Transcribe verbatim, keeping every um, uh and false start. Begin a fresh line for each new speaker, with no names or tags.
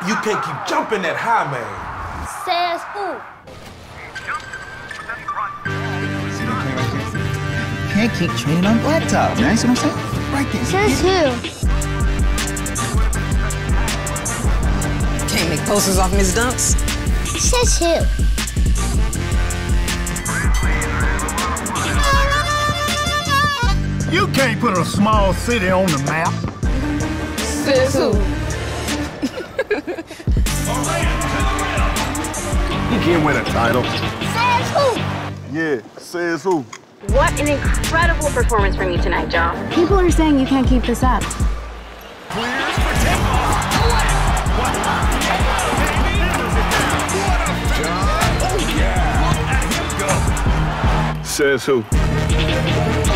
You can't keep jumping that high, man.
Says who?
You can't keep training on blacktop, man. See what I'm saying? Right there.
Says who?
Can't make posters off Miss Dunks.
Says who?
You can't put a small city on the map.
Says who?
You can't win a title.
Says who?
Yeah, says who?
What an incredible performance from you tonight, Ja.
People are saying you can't keep this up.
Clears for tip-off. Oh, yeah. Look at him go. Says who?